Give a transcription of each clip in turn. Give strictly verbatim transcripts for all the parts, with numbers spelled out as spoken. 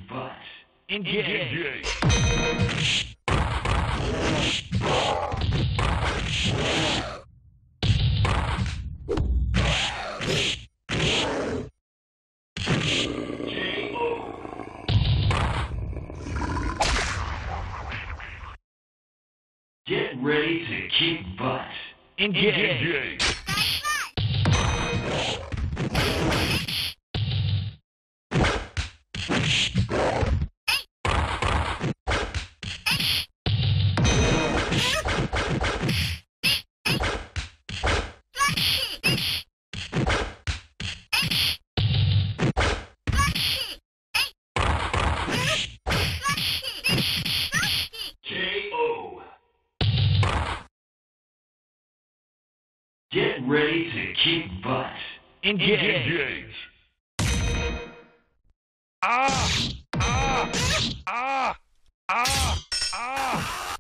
butt. Engage. Get ready to kick butt. Engage. Get ready to kick butt. Engage. Ah! Ah! Ah! Ah! Ah!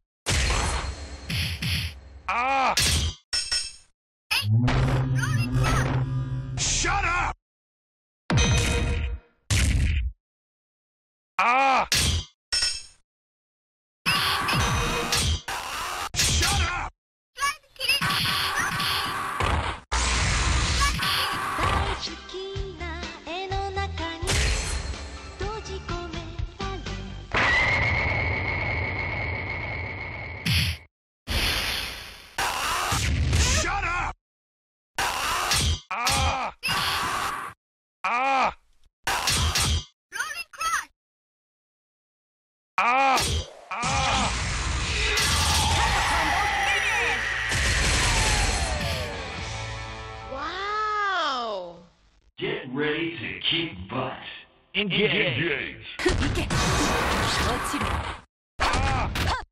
Ah! Shut up! Ah! Ah! Ah! Wow! Get ready to kick butt. Engage. Ah!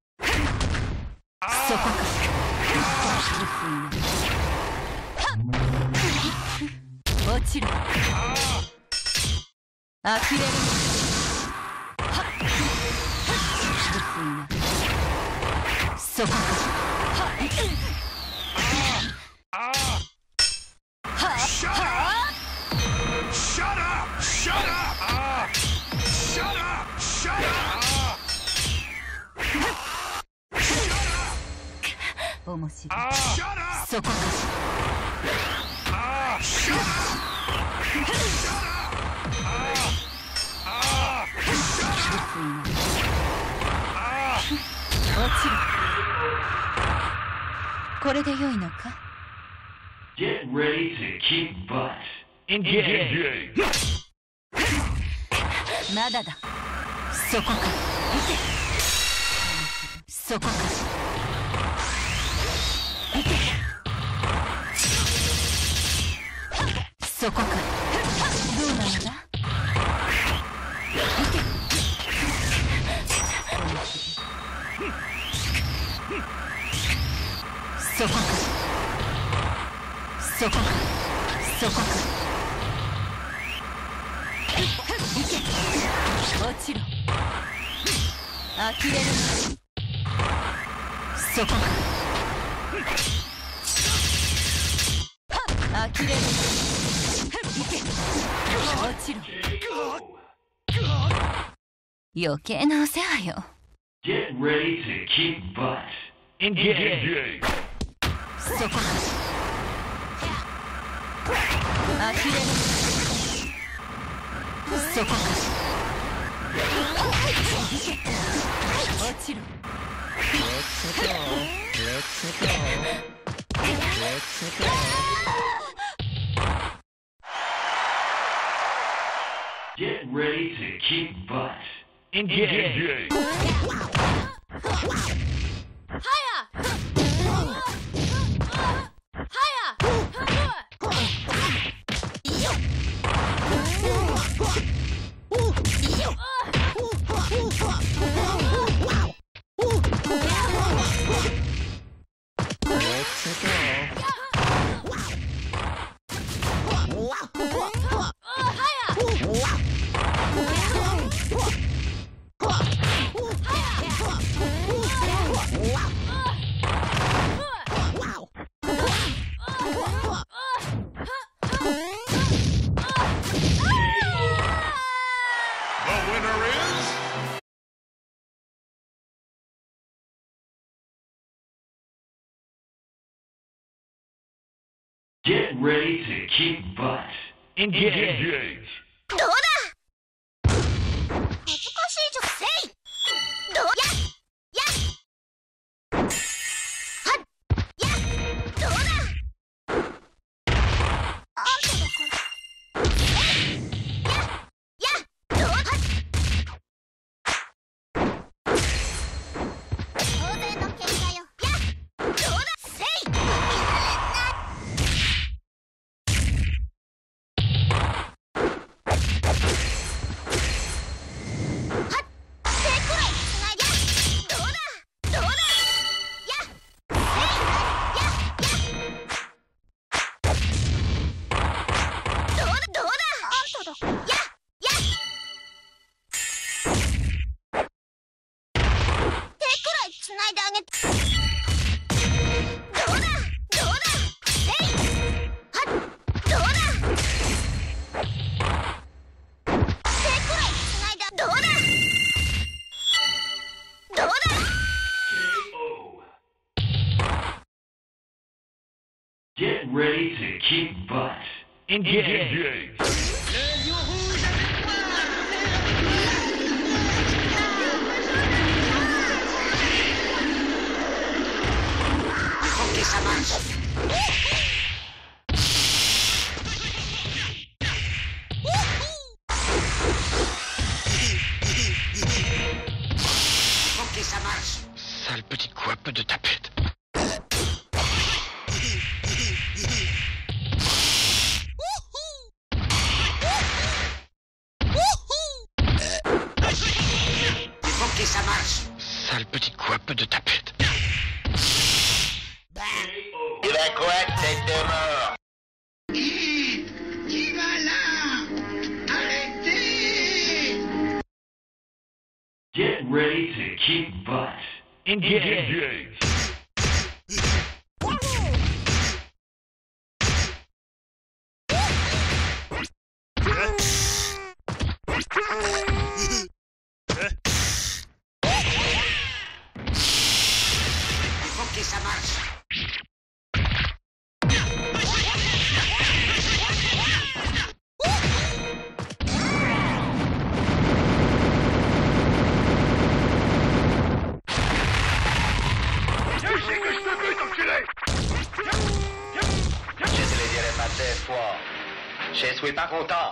Shut up! Shut up! Shut up! Ah! Shut up! Shut up! Ah! Shut up! Shut up! Ah! Shut up! Shut up! Ah! Ah! Shut up! Ah! これで良いのか? Get ready to kick butt. Engage. まだだ。そこか。そこか。そこか。どうなのだ? そこか。そこか。そこか。落ちろ。呆れるな。そこか。呆れるな。落ちろ。余計なお世話よ。 Get ready to kick butt. Engage. そこか。呆れる。そこか。落ちろ。 Get ready to kick butt. Engage. Get ready to kick butt. Engage. Engage. どうだ恥ずかしいじゃせいどうややはっやどうだあんただからえいややどうはっ当然の喧嘩よやどうだせいいられんな Get ready to kick butt. Engage. Engage. Faut que ça marche. Faut que ça marche. Sale petit couape de tapette. Que ça marche. Sale petit couape de tapette. Il a quoi, tête de mort? Qui Qui va là? Arrêtez! Get ready to kick butt. Engage. Engage. Que ça marche. Je sais que je te veux, enculé! Je te le dirai pas deux fois. Je suis pas content.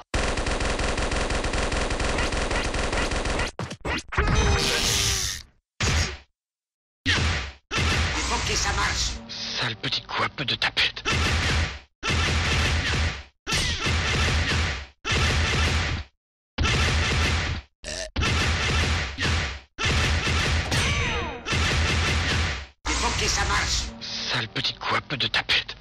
Faut que ça marche. Sale petit couape de tapette. Faut que ça marche. Sale petit couape de tapette.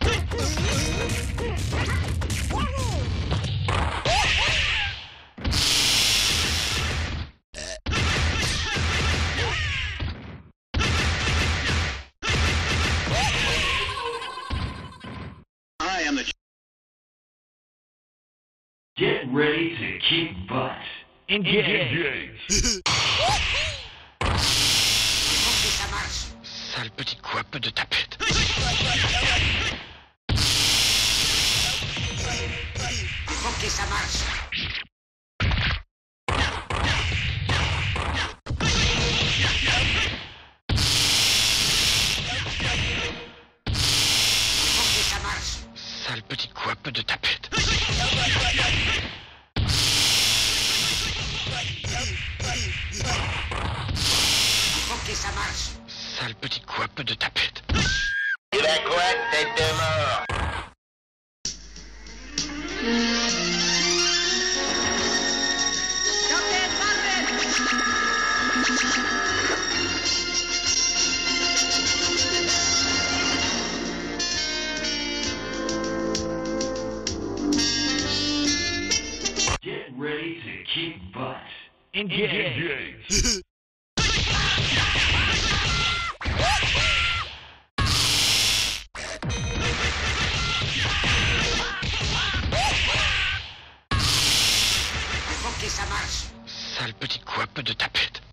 I am the... Get ready to kick butt. Engage. Engage. Faut que ça marche. Sale petit couape de tapette. Faut que ça marche. Faut que ça marche. Sale petit couape de tapette. Faut que ça marche. Sale petit couape de tapette. Il a quoi, tête de mort? Get ready to kick butt. Engage. Engage. Faut que ça marche. Sale petit couape de tapette.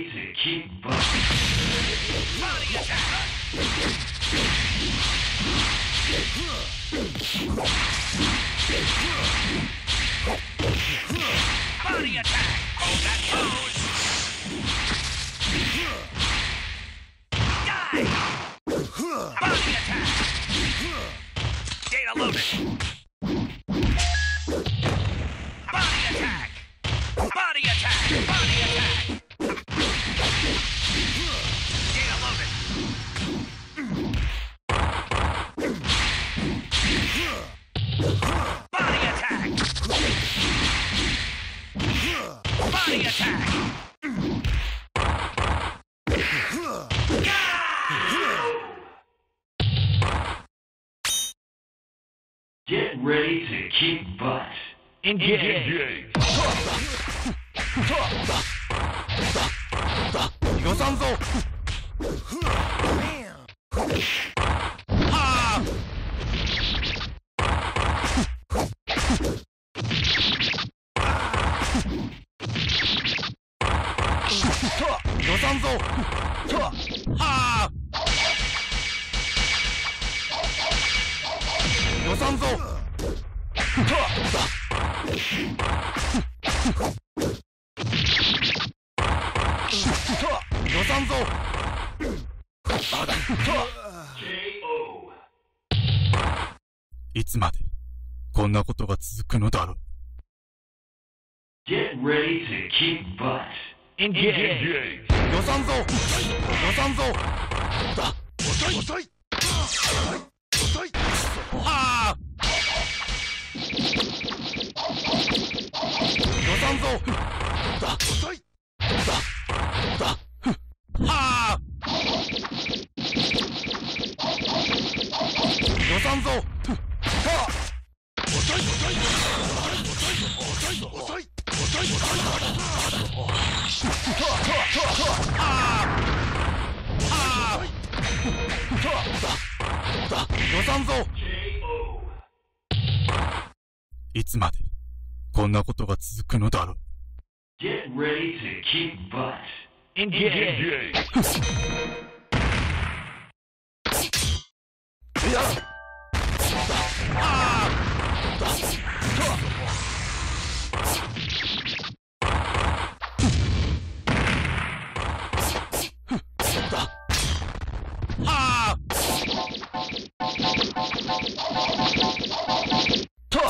to kick butt. Body attack! Body attack! Oh, that goes! Die! Body attack! Data loaded! Body attack! Body attack! Body attack! Data loaded! Body attack! Body attack! Get ready to kick butt. Engage. 予算ぞ。はあ。予算ぞ。はあ。予算ぞ。予算ぞ。いつまでこんなことが続くのだろう。 Get ready to kick butt. Engage. 予算ぞ。予算ぞ。遅い遅い遅い。はあ。予算ぞ。遅い。はあ。予算ぞ。はあ。遅い遅い遅い遅い遅い遅い遅い。はあ。はあ。予算ぞ。いつまでこんなことが続くのだろう。 Get ready to kick butt. Engage. いや。ああ。はあ。と。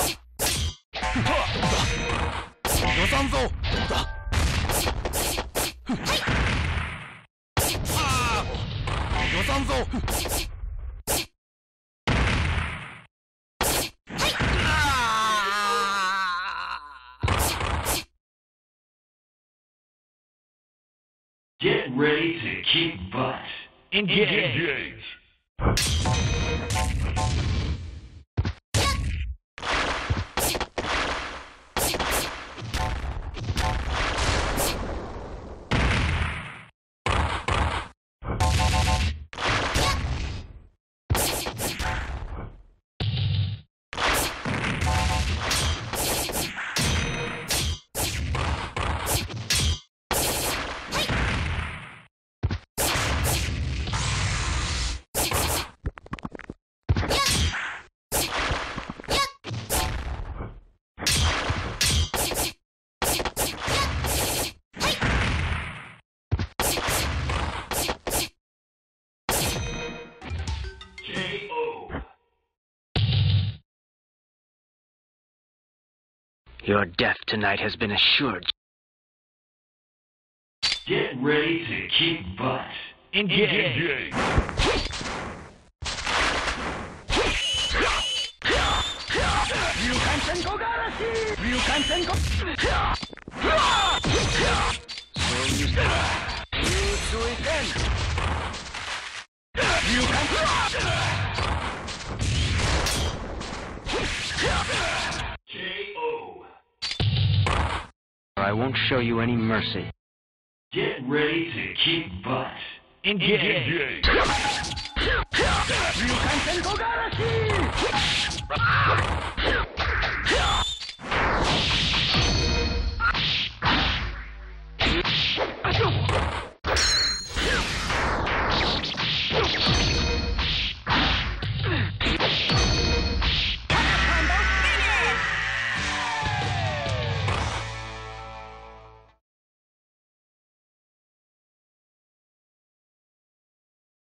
予算ぞ。はあ。予算ぞ。 Get ready to kick butt. Engage. Your death tonight has been assured. Get ready to kick butt. Engage. I won't show you any mercy. Get ready to kick butt. Engage. Engage.